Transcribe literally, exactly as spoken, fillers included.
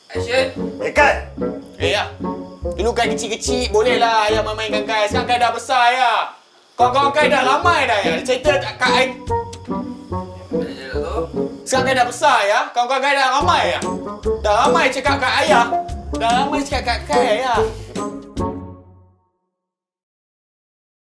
Action. Eh, Kai! Eh, ya. Dulu Kai kecil-kecil, bolehlah ayah main-mainkan Kai. Sekarang Kai dah besar, ya. Kawan-kawan Kai dah ramai dah, ya. Cerita kat Kai. Mana je tu? Sekarang Kai dah besar, ya. Kawan-kawan Kai dah ramai, ya. Dah ramai cakap kat ayah. Dah ramai cakap kat Kai, ya.